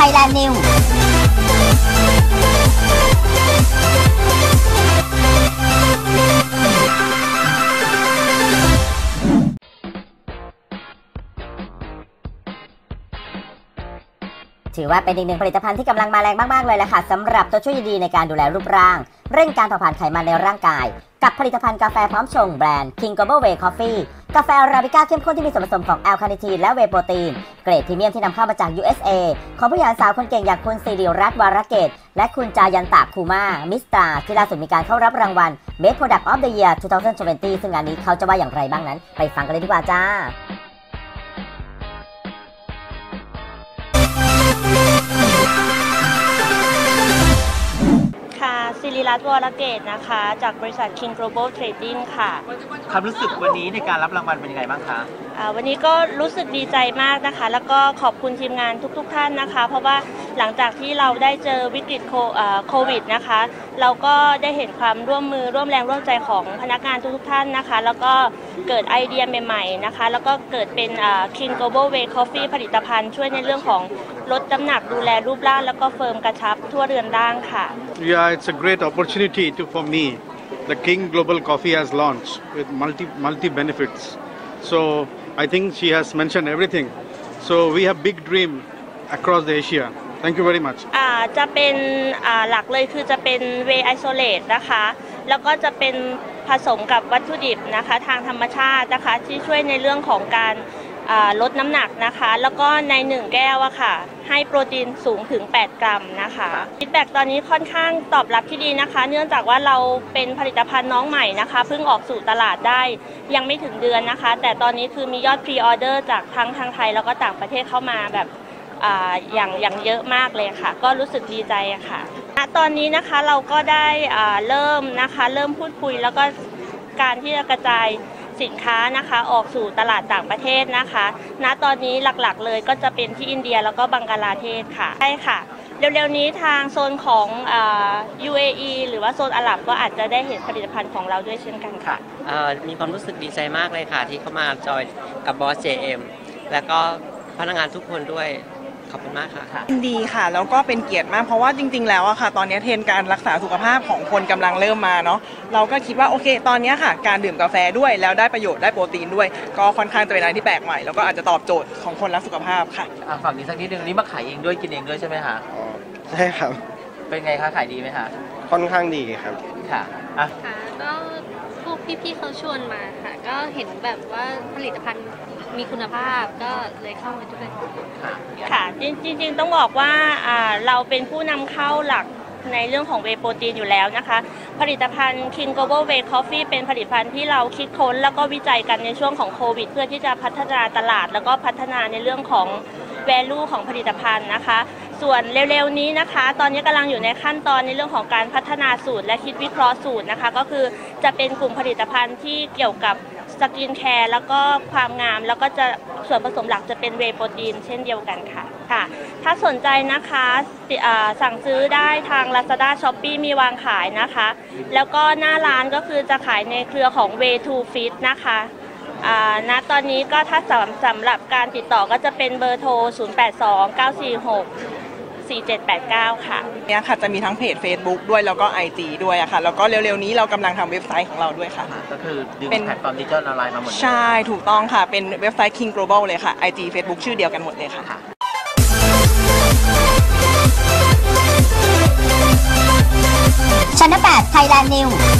Thailand Newsถือว่าเป็นอีกหนึ่งผลิตภัณฑ์ที่กำลังมาแรงมากๆเลยแหละค่ะสำหรับตัวช่วยดีๆในการดูแลรูปร่างเร่งการเผาผลาญไขมันในร่างกายกับผลิตภัณฑ์กาแฟพร้อมชงแบรนด์ King Global Whey Coffee กาแฟอาราบิก้าเข้มข้นที่มีส่วนผสมของแอลคาเนทีนและเวย์โปรตีนเกรดพรีเมียมที่นำเข้ามาจาก USA ของผู้หญิงสาวคนเก่งอย่างคุณสิริรัตน์วรเกตและคุณจายันตะคูมามิสตราที่ล่าสุดมีการเข้ารับรางวัล Best Product of the Year 2020 ซึ่งงานนี้เขาจะว่าอย่างไรบ้างนั้นไปฟังกันเลยดีกว่าจ้าสิริรัตน์วรเกตนะคะจากบริษัท King Global Trading ค่ะความรู้สึกวันนี้ในการรับรางวัลเป็นยังไงบ้างคะวันนี้ก็รู้สึกดีใจมากนะคะแล้วก็ขอบคุณทีมงานทุกท่านนะคะเพราะว่าหลังจากที่เราได้เจอวิกฤตโควิดนะคะเราก็ได้เห็นความร่วมมือร่วมแรงร่วมใจของพนักงานทุกท่านนะคะแล้วก็เกิดไอเดียใหม่ๆนะคะแล้วก็เกิดเป็นKing Global Whey Coffee ผลิตภัณฑ์ช่วยในเรื่องของลดน้ำหนักดูแลรูปร่างแล้วก็เฟิร์มกระชับทั่วเรือนร่างค่ะ Yeah, it's a great opportunity for me. The King Global Coffee has launched with multi benefits. So I think she has mentioned everything. So we have big dream across the Asia. Thank you very much. จะเป็นหลักเลยคือจะเป็น Whey Isolate นะคะแล้วก็จะเป็นผสมกับวัตถุดิบนะคะทางธรรมชาตินะคะที่ช่วยในเรื่องของการลดน้ำหนักนะคะแล้วก็ใน1แก้วอะค่ะให้โปรตีนสูงถึง8กรัมนะคะฟีดแบ็กตอนนี้ค่อนข้างตอบรับที่ดีนะคะเนื่องจากว่าเราเป็นผลิตภัณฑ์น้องใหม่นะคะเพิ่งออกสู่ตลาดได้ยังไม่ถึงเดือนนะคะแต่ตอนนี้คือมียอดพรีออเดอร์จากทั้งทางไทยแล้วก็ต่างประเทศเข้ามาแบบอย่างเยอะมากเลยค่ะก็รู้สึกดีใจค่ะตอนนี้นะคะเราก็ได้เริ่มพูดคุยแล้วก็การที่จะกระจายสินค้านะคะออกสู่ตลาดต่างประเทศนะคะณตอนนี้หลักๆเลยก็จะเป็นที่อินเดียแล้วก็บังกลาเทศค่ะใช่ค่ะเร็วๆนี้ทางโซนของUAE หรือว่าโซนอาหรับก็อาจจะได้เห็นผลิตภัณฑ์ของเราด้วยเช่นกันค่ะมีความรู้สึกดีใจมากเลยค่ะที่เข้ามาจอยกับบอส JM แล้วก็พนักงานทุกคนด้วยขอบคุณมากค่ะยินดีค่ะแล้วก็เป็นเกียรติมากเพราะว่าจริงๆแล้วอะค่ะตอนนี้เทรนด์การรักษาสุขภาพของคนกำลังเริ่มมาเนาะเราก็คิดว่าโอเคตอนนี้ค่ะการดื่มกาแฟด้วยแล้วได้ประโยชน์ได้โปรตีนด้วยก็ค่อนข้างจะเป็นอะไรที่แปลกใหม่แล้วก็อาจจะตอบโจทย์ของคนรักสุขภาพค่ะฝั่งนี้สักนิดนึงนี่มาขายเองด้วยกินเองด้วยใช่ไหมคะใช่ครับเป็นไงคะขายดีไหมคะค่อนข้างดีครับค่ะก็พวกพี่ๆเขาชวนมาค่ะก็เห็นแบบว่าผลิตภัณฑ์มีคุณภาพก็เลยเข้ามาด้วยค่ะจริงๆต้องบอกว่าเราเป็นผู้นำเข้าหลักในเรื่องของเวย์โปรตีนอยู่แล้วนะคะผลิตภัณฑ์ King Global Whey Coffee เป็นผลิตภัณฑ์ที่เราคิดค้นแล้วก็วิจัยกันในช่วงของโควิดเพื่อที่จะพัฒนาตลาดแล้วก็พัฒนาในเรื่องของ value ของผลิตภัณฑ์นะคะส่วนเร็วๆนี้นะคะตอนนี้กำลังอยู่ในขั้นตอนในเรื่องของการพัฒนาสูตรและคิดวิเคราะห์สูตรนะคะก็คือจะเป็นกลุ่มผลิตภัณฑ์ที่เกี่ยวกับสกินแคร์แล้วก็ความงามแล้วก็จะส่วนผสมหลักจะเป็นเวย์โปรตีนเช่นเดียวกันค่ะถ้าสนใจนะคะสั่งซื้อได้ทาง Lazada Shopee มีวางขายนะคะแล้วก็หน้าร้านก็คือจะขายในเครือของ Way to Fit นะคะณตอนนี้ก็ถ้าสำหรับการติดต่อก็จะเป็นเบอร์โทร 0829464789 ค่ะเนี่ยค่ะจะมีทั้งเพจ Facebook ด้วยแล้วก็ IG ด้วยอะค่ะแล้วก็เร็วๆนี้เรากำลังทำเว็บไซต์ของเราด้วยค่ะก็คือดึงแพลตฟอร์มดิจิทัลออนไลน์มาหมดใช่ถูกต้องค่ะเป็นเว็บไซต์ King Global เลยค่ะ IG Facebook ชื่อเดียวกันหมดเลยค่ะ Channel 8 Thailand News